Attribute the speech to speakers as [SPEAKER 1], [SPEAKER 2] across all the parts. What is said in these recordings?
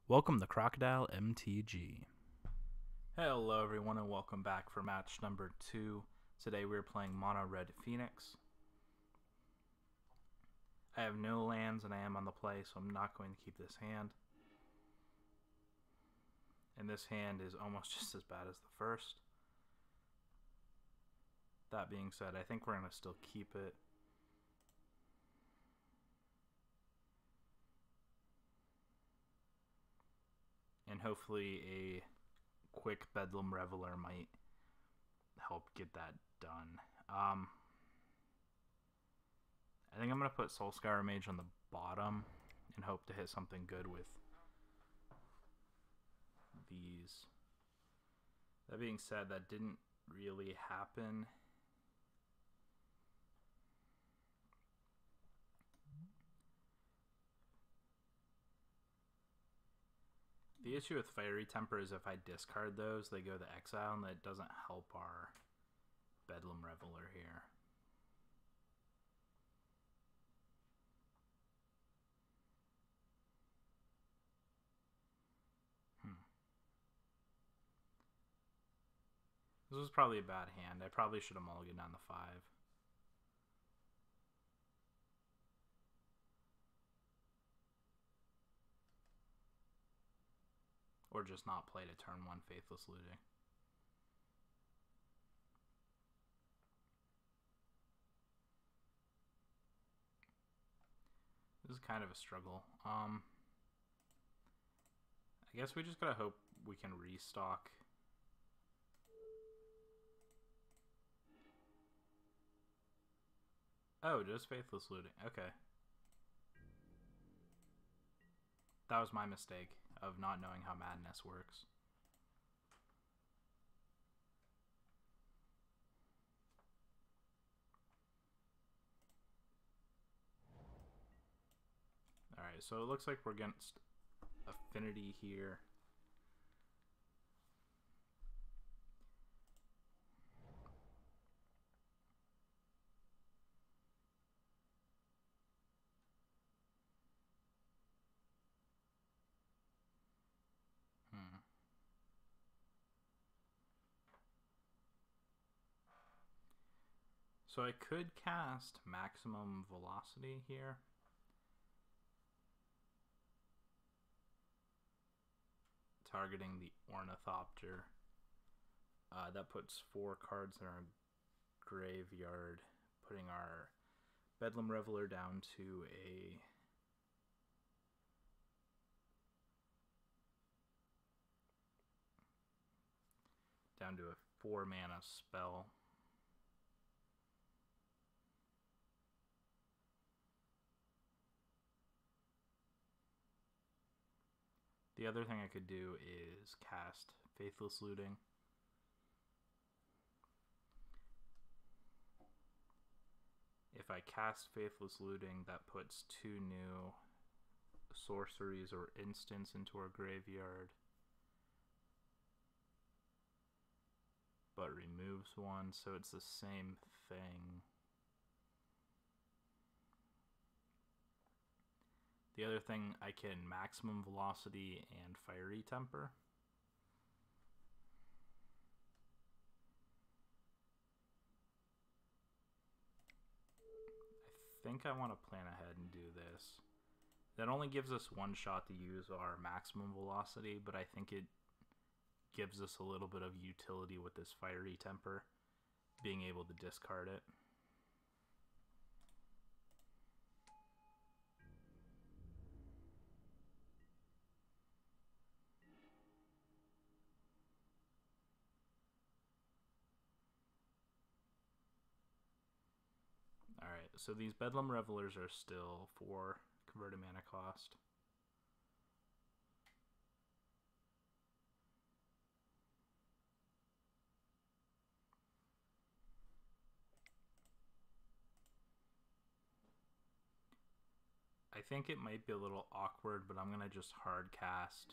[SPEAKER 1] Welcome to Crocodile MTG. Hello everyone and welcome back for match number 2. Today we're playing Mono Red Phoenix. I have no lands and I am on the play, so I'm not going to keep this hand. And this hand is almost just as bad as the first. That being said, I think we're going to still keep it. And hopefully a quick Bedlam Reveler might help get that done. I think I'm going to put Soulscour Mage on the bottom and hope to hit something good with these. That being said, that didn't really happen. The issue with Fiery Temper is if I discard those, they go to exile, and that doesn't help our Bedlam Reveler here. This was probably a bad hand. I probably should have mulliganed on the 5. Or just not played a turn 1 Faithless Looting. This is kind of a struggle. I guess we just gotta hope we can restock. Oh, just Faithless Looting. Okay. That was my mistake of not knowing how Madness works. Alright, so it looks like we're against Affinity here. So I could cast Maximum Velocity here. Targeting the Ornithopter. That puts 4 cards in our graveyard, putting our Bedlam Reveler down to a down to a 4 mana spell. The other thing I could do is cast Faithless Looting. If I cast Faithless Looting, that puts 2 new sorceries or instants into our graveyard, but removes 1, so it's the same thing. The other thing, I can Maximum Velocity and Fiery Temper. I think I want to plan ahead and do this. That only gives us 1 shot to use our Maximum Velocity, but I think it gives us a little bit of utility with this Fiery Temper, being able to discard it. Alright, so these Bedlam Revelers are still 4 converted mana cost. I think it might be a little awkward, but I'm going to just hard cast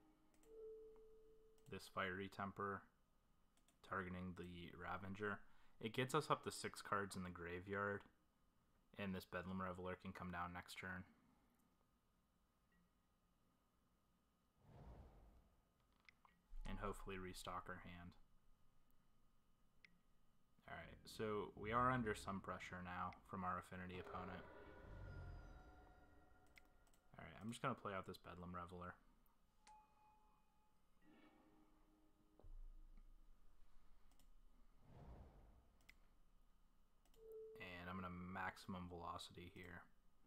[SPEAKER 1] this Fiery Temper, targeting the Ravager. It gets us up to 6 cards in the graveyard, and this Bedlam Reveler can come down next turn. hopefully restock our hand. Alright, so we are under some pressure now from our Affinity opponent. Alright, I'm just going to play out this Bedlam Reveler. And I'm going to maximum velocity here.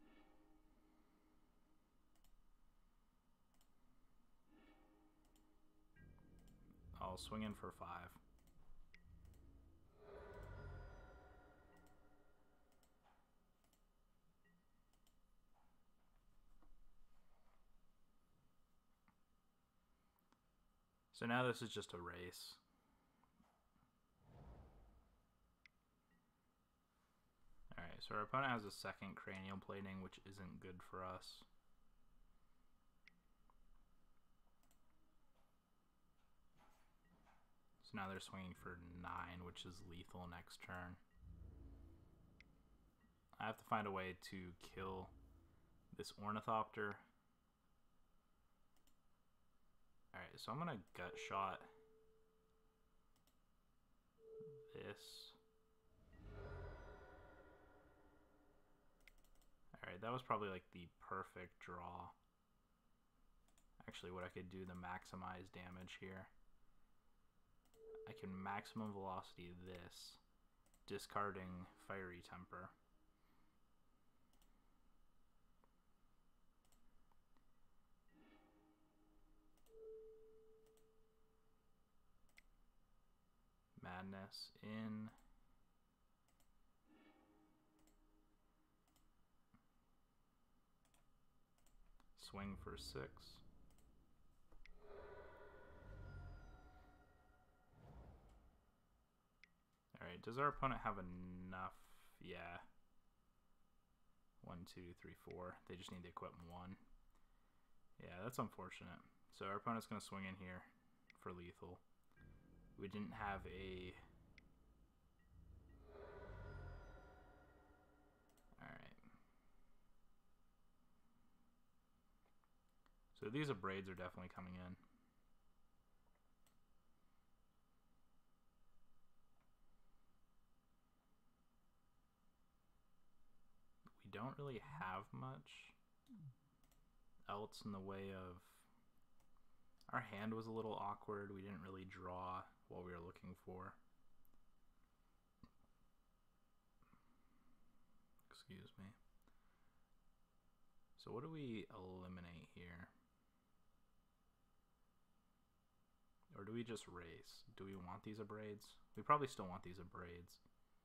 [SPEAKER 1] I'll swing in for 5. So now this is just a race. Alright, so our opponent has a second Cranial Plating, which isn't good for us. So now they're swinging for 9, which is lethal next turn. I have to find a way to kill this Ornithopter. Alright, so I'm going to Gut Shot this. Alright, that was probably like the perfect draw. Actually, what I could do to maximize damage here. I can maximum velocity this, discarding Fiery Temper. Madness in. Swing for 6. Alright, does our opponent have enough? Yeah. 1, 2, 3, 4. They just need to equip 1. Yeah, that's unfortunate. So our opponent's going to swing in here for lethal. We didn't have a... Alright. So these Abrades are definitely coming in. We don't really have much else in the way of... Our hand was a little awkward. We didn't really draw what we were looking for. Excuse me. So what do we eliminate here? Or do we just race? Do we want these Abrades? We probably still want these Abrades.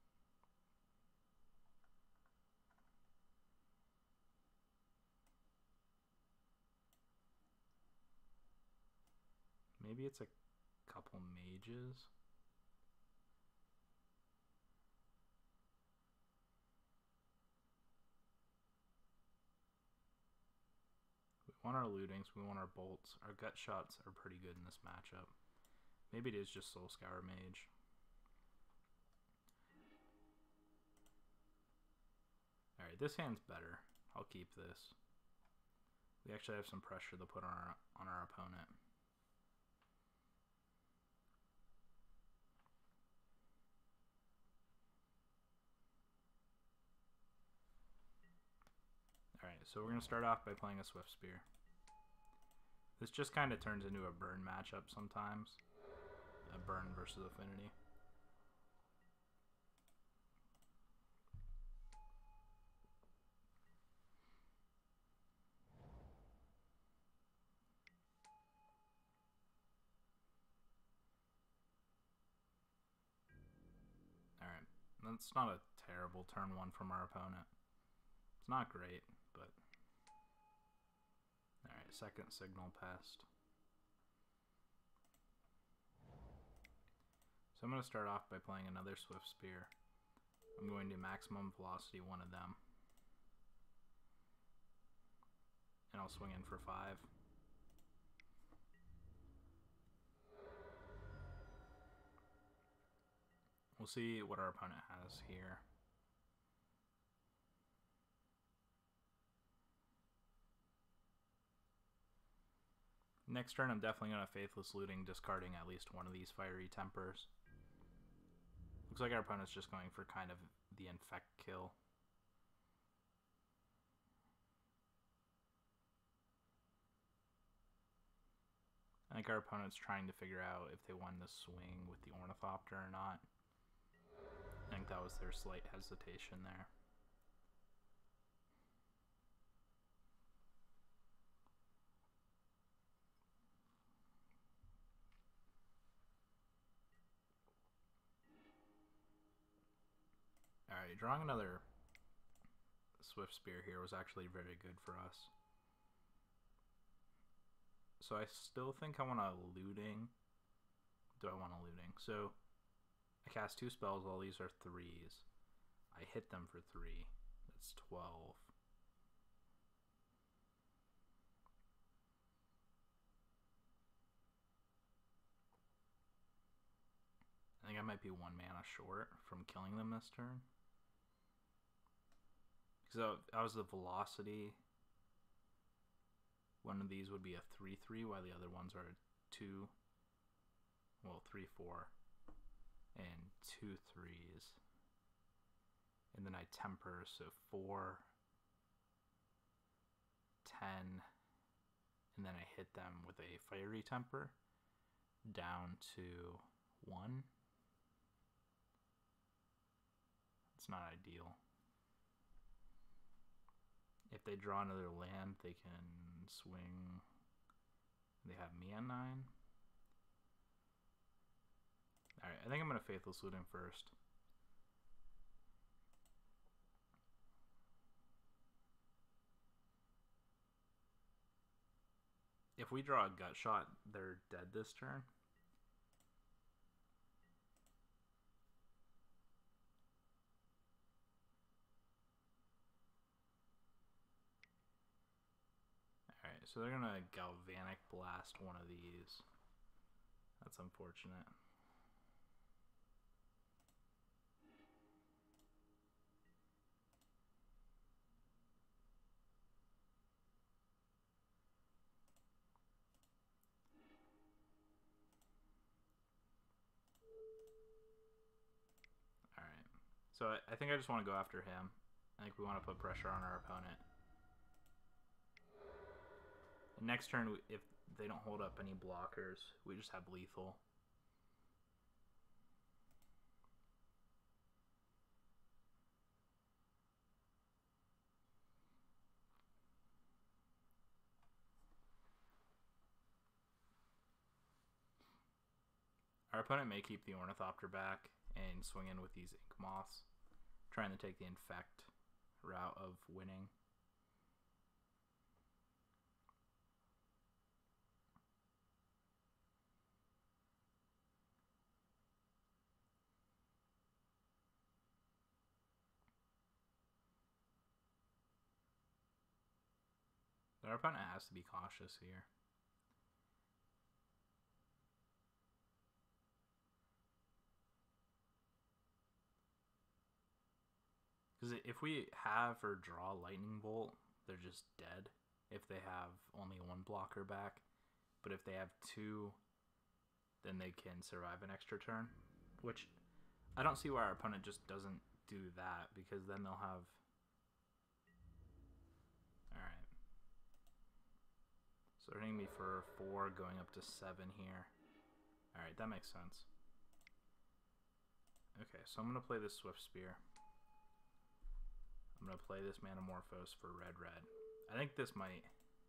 [SPEAKER 1] Maybe it's a couple mages. We want our lootings, we want our bolts. Our gut shots are pretty good in this matchup. Maybe it is just Soul Scour Mage. Alright, this hand's better. I'll keep this. We actually have some pressure to put on our opponent. Alright, so we're going to start off by playing a Swift Spear. This just kind of turns into a burn matchup sometimes. A burn versus Affinity. Alright, that's not a terrible turn 1 from our opponent. It's not great, but... Alright, second Signal Pest. So I'm going to start off by playing another Swift Spear. I'm going to maximum velocity one of them. And I'll swing in for 5. We'll see what our opponent has here. Next turn, I'm definitely going to Faithless Looting, discarding at least one of these Fiery Tempers. Looks like our opponent's just going for kind of the Infect kill. I think our opponent's trying to figure out if they won the swing with the Ornithopter or not. I think that was their slight hesitation there. Alright, drawing another Swift Spear here was actually very good for us. So I still think I want a Looting. Do I want a Looting? So I cast 2 spells, all these are 3s. I hit them for 3. That's 12. I think I might be 1 mana short from killing them this turn. Because that was the Velocity. One of these would be a 3/3, while the other ones are 2. Well, 3/4. And 2 3s. And then I temper, so 4, 10, and then I hit them with a Fiery Temper down to 1. It's not ideal. If they draw another land, they can swing. They have me on 9. Alright, I think I'm going to Faithless Looting first. If we draw a Gut Shot, they're dead this turn. Alright, so they're going to Galvanic Blast one of these. That's unfortunate. Alright, so I think I just want to go after him. I think we want to put pressure on our opponent. And next turn, if they don't hold up any blockers, we just have lethal. Our opponent may keep the Ornithopter back and swing in with these Ink Moths, trying to take the Infect route of winning. Our opponent has to be cautious here. Because if we have or draw Lightning Bolt, they're just dead if they have only 1 blocker back. But if they have 2, then they can survive an extra turn. Which, I don't see why our opponent just doesn't do that, because then they'll have... Alright. So they're hitting me for 4, going up to 7 here. Alright, that makes sense. Okay, so I'm going to play this Swift Spear. I'm going to play this Manamorphose for red. I think this might...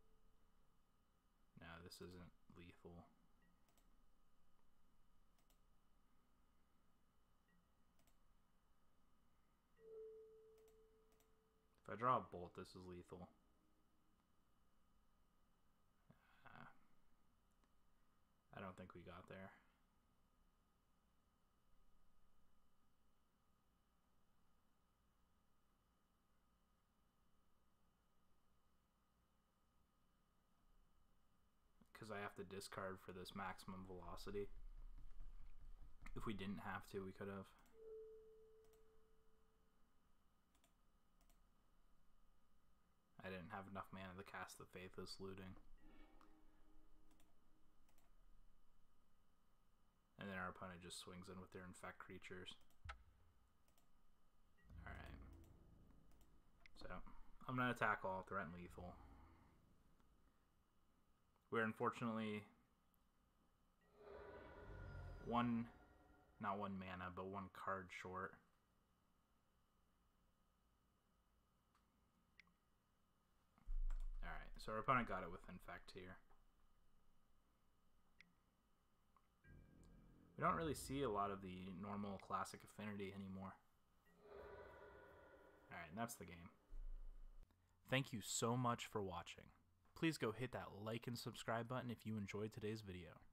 [SPEAKER 1] No, this isn't lethal. If I draw a Bolt, this is lethal. I don't think we got there. Because I have to discard for this maximum velocity. If we didn't have to, we could have. I didn't have enough mana to cast the Faithless Looting. opponent just swings in with their infect creatures. Alright. So, I'm going to attack all, threaten lethal. We're unfortunately not one mana, but one card short. Alright, so our opponent got it with infect here. We don't really see a lot of the normal classic affinity anymore. Alright, and that's the game. Thank you so much for watching. Please go hit that like and subscribe button if you enjoyed today's video.